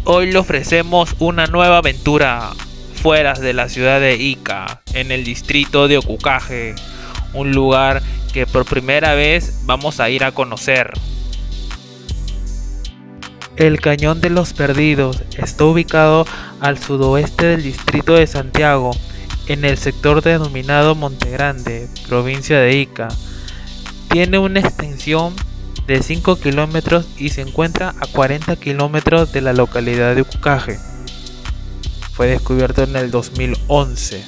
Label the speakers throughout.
Speaker 1: Hoy le ofrecemos una nueva aventura fuera de la ciudad de Ica, en el distrito de Ocucaje, un lugar que por primera vez vamos a ir a conocer. El Cañón de los Perdidos está ubicado al sudoeste del distrito de Santiago, en el sector denominado Monte Grande, provincia de Ica. Tiene una extensión de 5 kilómetros y se encuentra a 40 kilómetros de la localidad de Ocucaje. Fue descubierto en el 2011.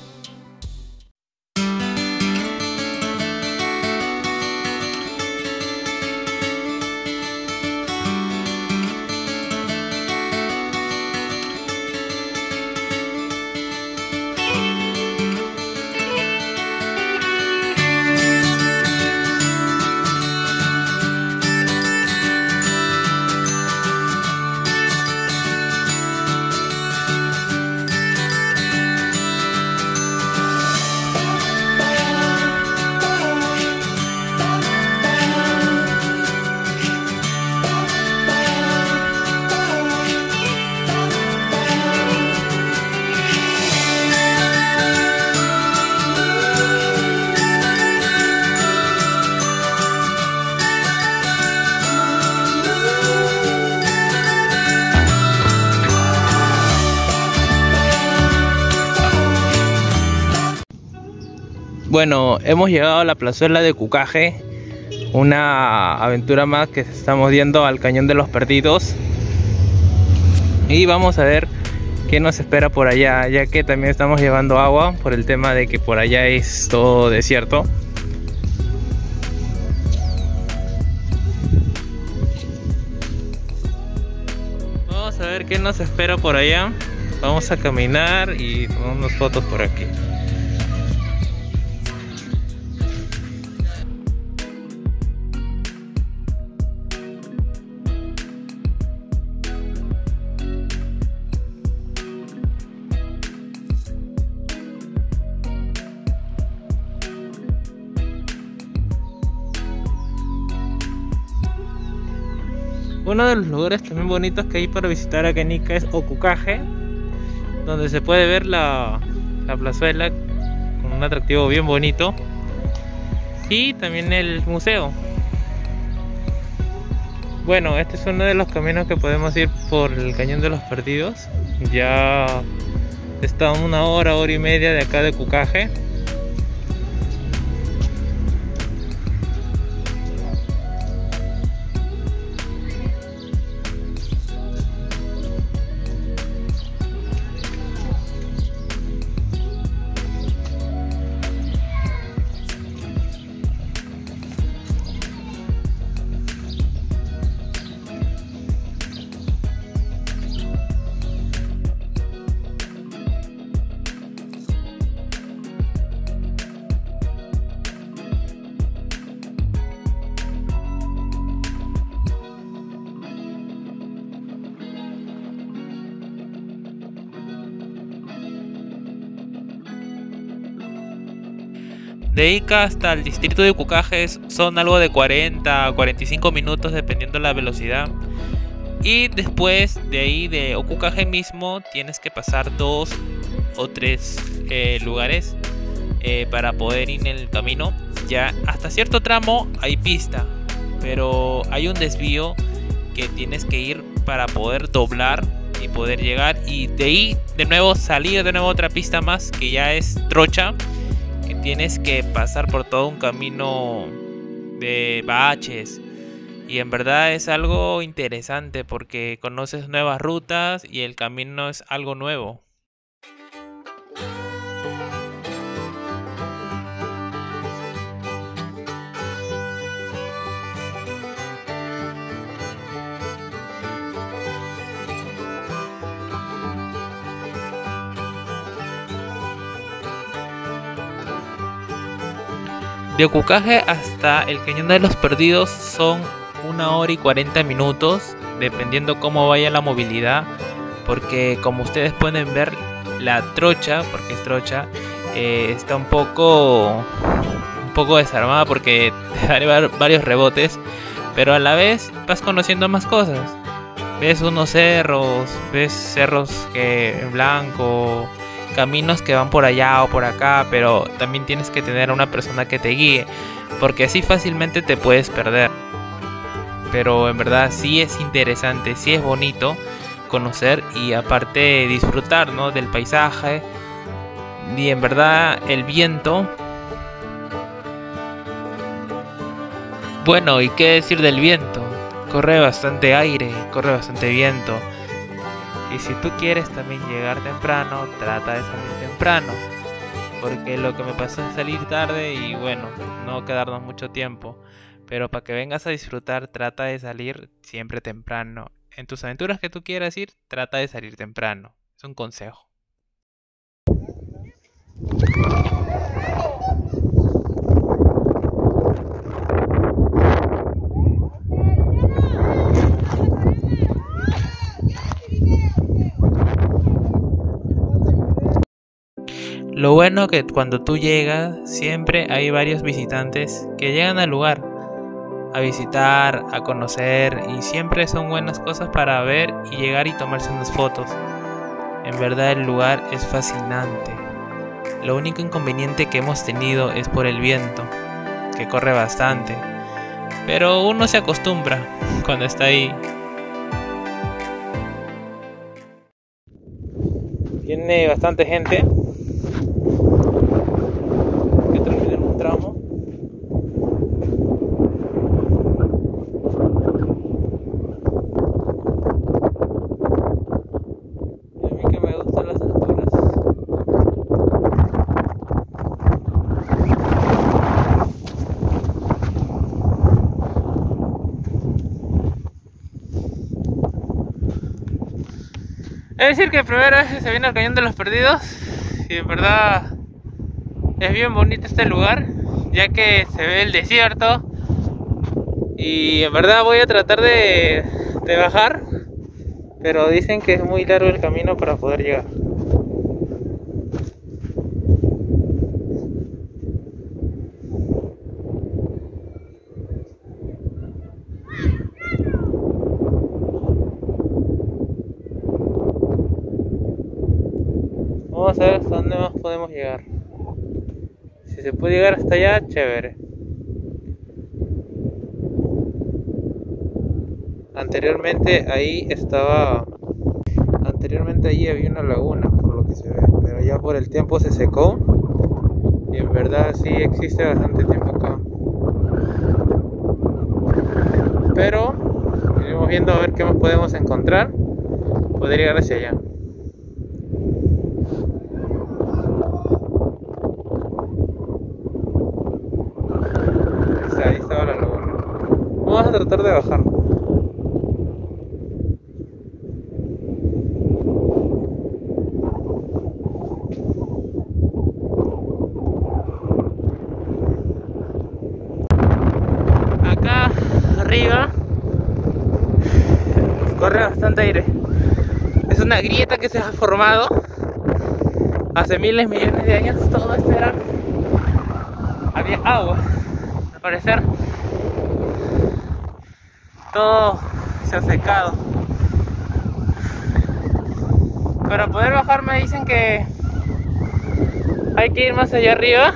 Speaker 1: Bueno, hemos llegado a la plazuela de Ocucaje, una aventura más que estamos yendo al Cañón de los Perdidos. Y vamos a ver qué nos espera por allá, ya que también estamos llevando agua por el tema de que por allá es todo desierto. Vamos a ver qué nos espera por allá. Vamos a caminar y tomar unas fotos por aquí. Uno de los lugares también bonitos que hay para visitar acá en Ica es Ocucaje, donde se puede ver la plazuela con un atractivo bien bonito, y también el museo. Bueno, este es uno de los caminos que podemos ir por el Cañón de los Perdidos. Ya está a una hora y media de acá de Ocucaje. De Ica hasta el distrito de Ocucaje son algo de 40 a 45 minutos dependiendo la velocidad. Y después de ahí de Ocucaje mismo tienes que pasar 2 o 3 lugares para poder ir en el camino. Ya hasta cierto tramo hay pista, pero hay un desvío que tienes que ir para poder doblar y poder llegar. Y de ahí de nuevo salir de nuevo otra pista más que ya es trocha, que tienes que pasar por todo un camino de baches, y en verdad es algo interesante porque conoces nuevas rutas y el camino es algo nuevo. De Ocucaje hasta el Cañón de los Perdidos son 1 hora y 40 minutos, dependiendo cómo vaya la movilidad, porque como ustedes pueden ver, la trocha, porque es trocha, está un poco desarmada porque te da varios rebotes, pero a la vez vas conociendo más cosas. ves unos cerros, ves cerros que en blanco, caminos que van por allá o por acá, pero también tienes que tener a una persona que te guíe, porque así fácilmente te puedes perder. Pero en verdad sí es interesante, sí es bonito conocer y aparte disfrutar, ¿no?, del paisaje. Y en verdad el viento. Bueno, ¿y qué decir del viento? Corre bastante aire, corre bastante viento. Y si tú quieres también llegar temprano, trata de salir temprano. Porque lo que me pasó es salir tarde y bueno, no quedarnos mucho tiempo. Pero para que vengas a disfrutar, trata de salir siempre temprano. En tus aventuras que tú quieras ir, trata de salir temprano. Es un consejo. Lo bueno que cuando tú llegas, siempre hay varios visitantes que llegan al lugar a visitar, a conocer, y siempre son buenas cosas para ver y llegar y tomarse unas fotos. En verdad el lugar es fascinante. Lo único inconveniente que hemos tenido es por el viento, que corre bastante, pero uno se acostumbra cuando está ahí. Viene bastante gente que termina en un tramo. Y a mí que me gustan las alturas. Es decir que primera vez que se viene al Cañón de los Perdidos y en verdad es bien bonito este lugar, ya que se ve el desierto y en verdad voy a tratar de bajar, pero dicen que es muy largo el camino para poder llegar. Vamos a ver hasta dónde más podemos llegar. Si se puede llegar hasta allá, chévere. Anteriormente ahí había una laguna, por lo que se ve, pero ya por el tiempo se secó y en verdad sí existe bastante tiempo acá. Pero iremos viendo a ver qué más podemos encontrar, poder llegar hacia allá. Ahí estaba la laguna. Vamos a tratar de bajar. Acá arriba corre bastante aire. Es una grieta que se ha formado hace miles, millones de años. Todo esto había agua. Al parecer todo se ha secado. Para poder bajar me dicen que hay que ir más allá arriba,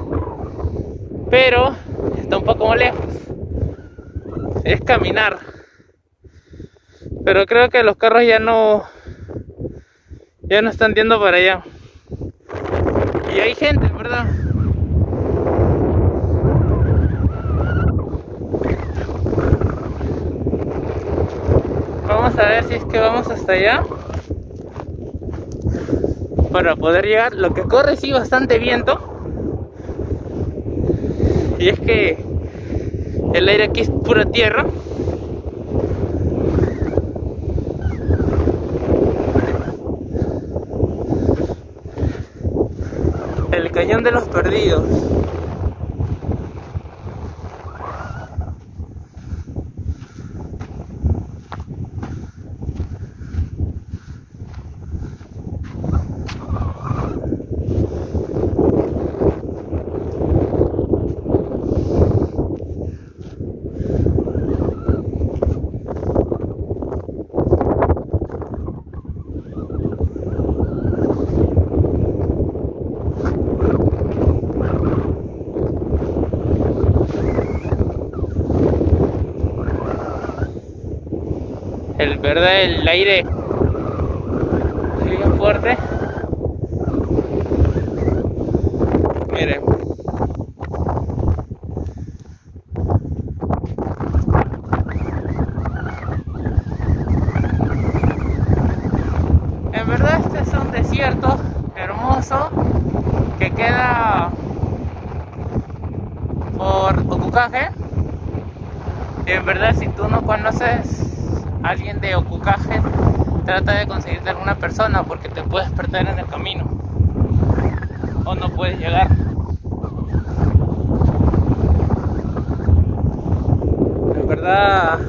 Speaker 1: pero está un poco lejos. Es caminar, pero creo que los carros ya no están yendo para allá. Y hay gente, ¿verdad? Vamos a ver si es que vamos hasta allá para poder llegar. Lo que corre sí bastante viento, y es que el aire aquí es pura tierra. El Cañón de los Perdidos. El aire es bien fuerte. Miren. En verdad este es un desierto hermoso que queda por Ocucaje. En verdad, si tú no conoces a alguien de Ocucaje, trata de conseguirte alguna persona porque te puedes perder en el camino o no puedes llegar. En verdad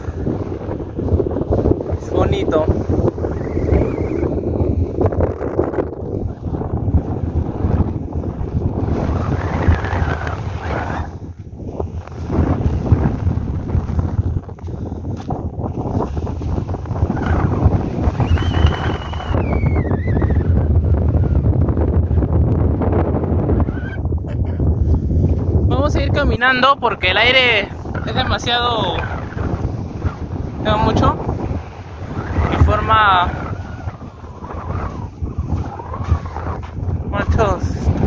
Speaker 1: es bonito. Vamos a ir caminando porque el aire es demasiado, mucho y forma muchos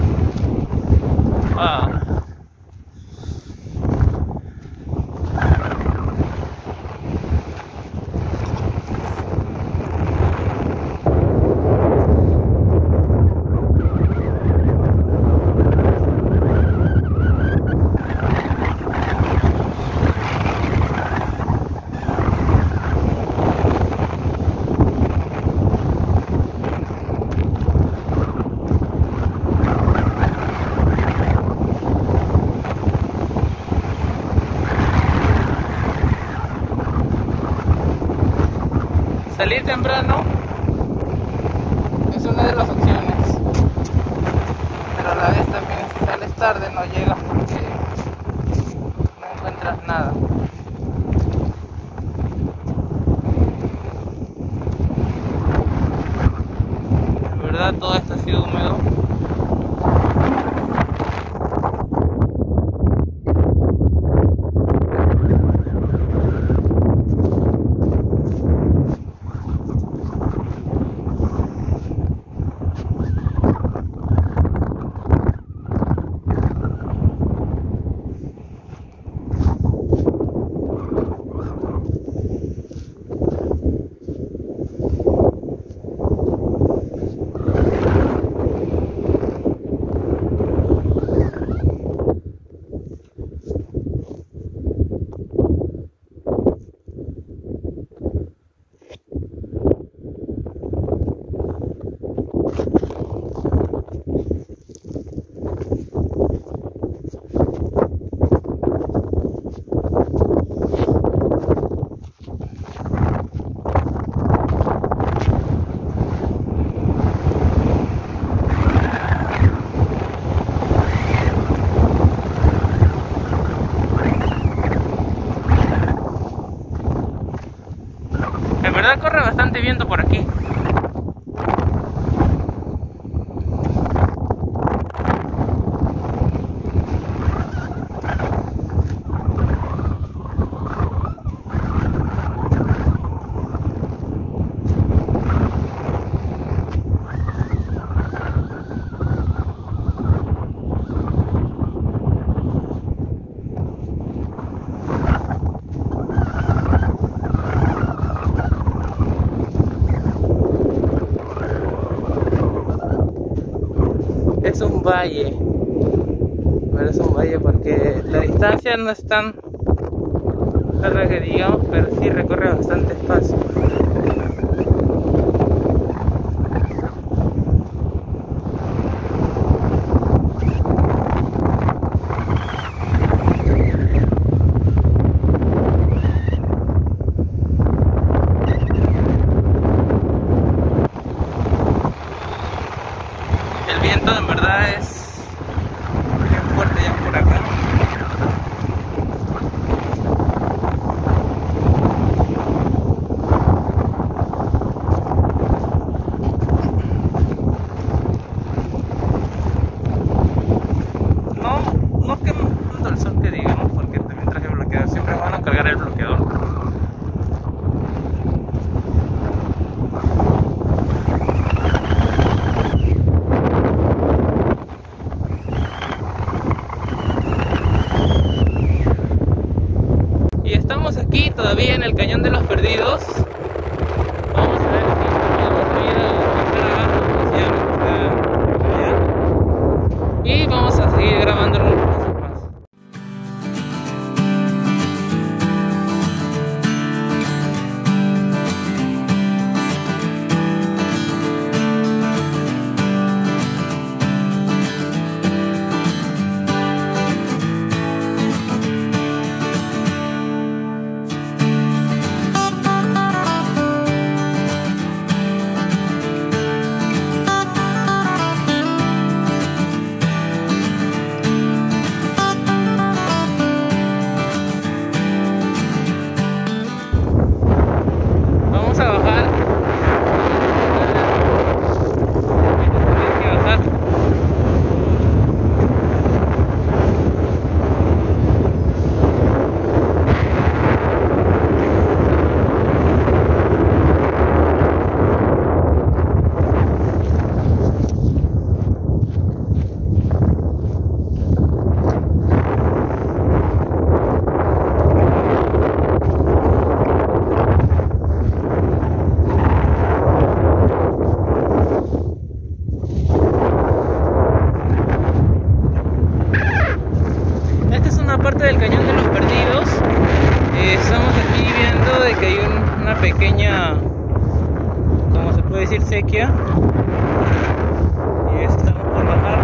Speaker 1: salir temprano es una de las opciones, pero a la vez también si sales tarde no llegas porque no encuentras nada. En verdad todo esto ha sido húmedo. En verdad corre bastante viento por aquí. Es un valle, pero es un valle porque la distancia no es tan larga que digamos, pero sí recorre bastante espacio. El viento en verdad es bien fuerte ya por acá. estamos aquí todavía en el Cañón de los Perdidos. Vamos a ver si podemos subir a allá. Y vamos a seguir grabando unas cosas más. Vamos a bajar. Hay que bajar. Esta es una parte del Cañón de los Perdidos. Estamos aquí viendo de que hay una pequeña, como se puede decir, sequía. Y estamos por bajar.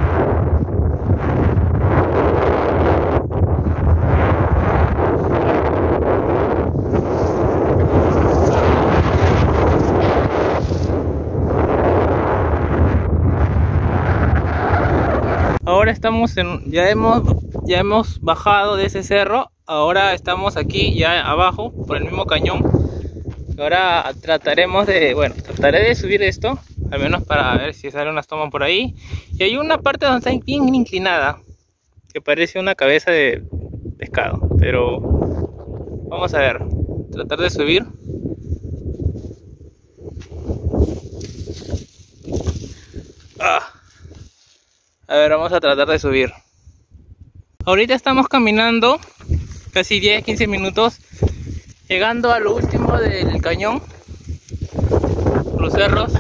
Speaker 1: Ahora estamos ya hemos bajado de ese cerro. Ahora estamos aquí ya abajo por el mismo cañón. Ahora trataré de subir esto, al menos para ver si sale unas tomas por ahí. Y hay una parte donde está bien inclinada, que parece una cabeza de pescado, pero vamos a ver, tratar de subir. A ver, vamos a tratar de subir. Ahorita estamos caminando casi 10-15 minutos, llegando a lo último del cañón, los cerros.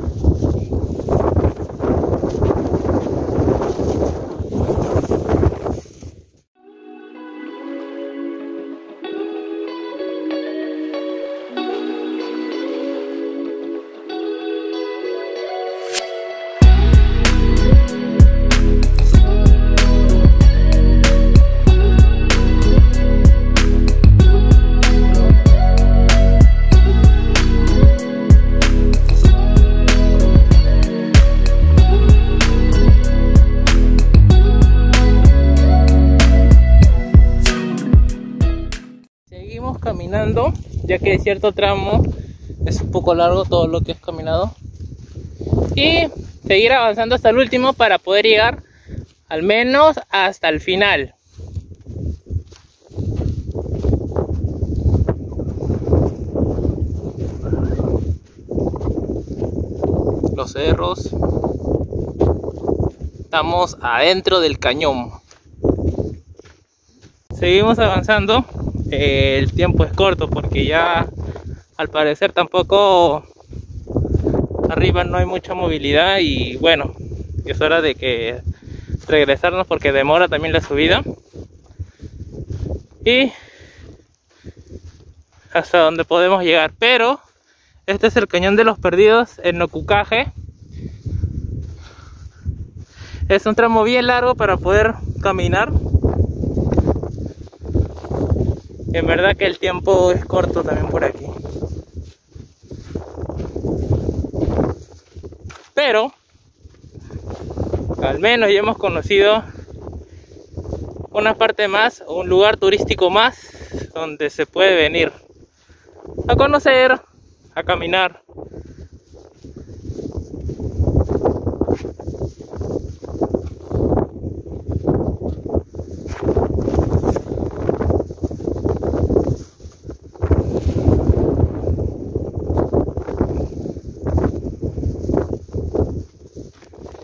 Speaker 1: Caminando, ya que cierto tramo es un poco largo todo lo que es caminado, y seguir avanzando hasta el último para poder llegar al menos hasta el final. Los cerros, estamos adentro del cañón. Seguimos avanzando. El tiempo es corto porque ya al parecer tampoco arriba no hay mucha movilidad, y bueno, es hora de que regresarnos porque demora también la subida. Y hasta donde podemos llegar, pero este es el Cañón de los Perdidos en Ocucaje. Es un tramo bien largo para poder caminar. En verdad que el tiempo es corto también por aquí. Pero al menos ya hemos conocido una parte más, un lugar turístico más, donde se puede venir a conocer, a caminar.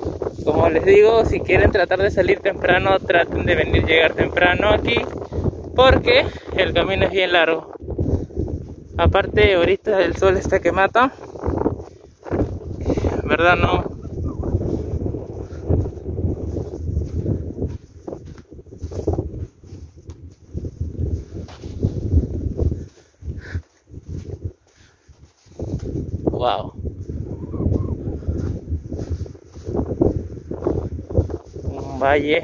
Speaker 1: Como les digo, si quieren tratar de salir temprano, traten de llegar temprano aquí, porque el camino es bien largo. Aparte ahorita el sol está que mata, en verdad no. Wow. Un valle.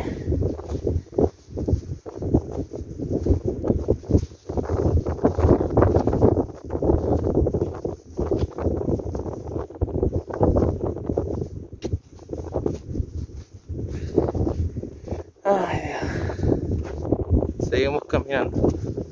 Speaker 1: Ay, Dios. Seguimos caminando.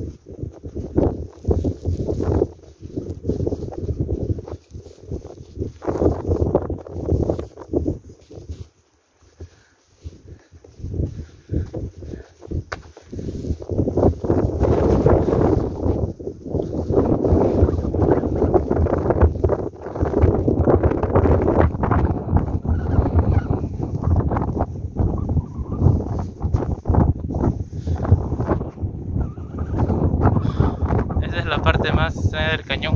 Speaker 1: Esa es la parte más extraña del cañón.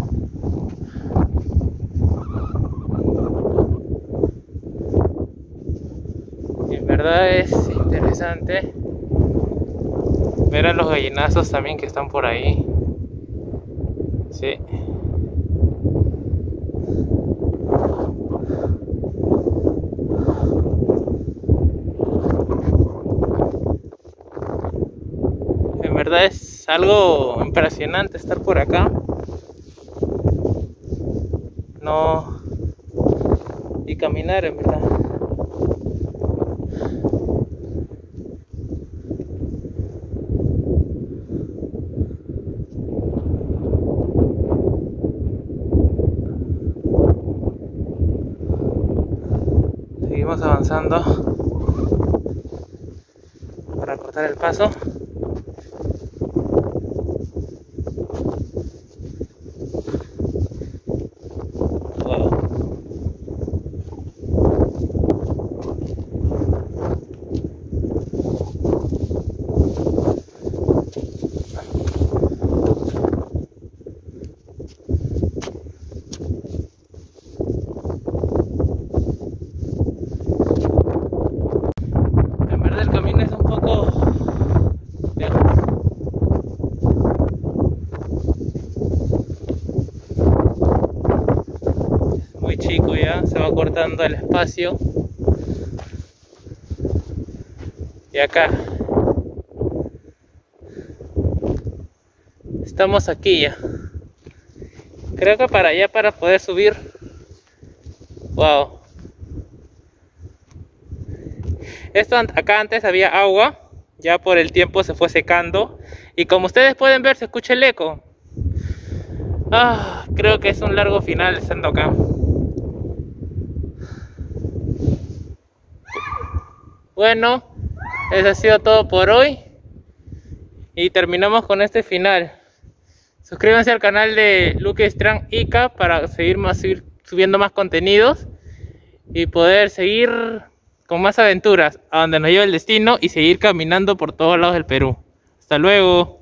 Speaker 1: Y en verdad es interesante ver a los gallinazos también que están por ahí. Sí. En verdad es algo impresionante estar por acá. No. Y caminar, en verdad. Seguimos avanzando para cortar el paso. Chico ya, se va cortando el espacio. Y acá estamos aquí ya. Creo que para allá, para poder subir. Wow. Esto acá antes había agua, ya por el tiempo se fue secando. Y como ustedes pueden ver, se escucha el eco. Creo que es un largo final estando acá. Bueno, eso ha sido todo por hoy y terminamos con este final. Suscríbanse al canal de Luke Strand Ica para seguir subiendo más contenidos y poder seguir con más aventuras a donde nos lleve el destino y seguir caminando por todos lados del Perú. Hasta luego.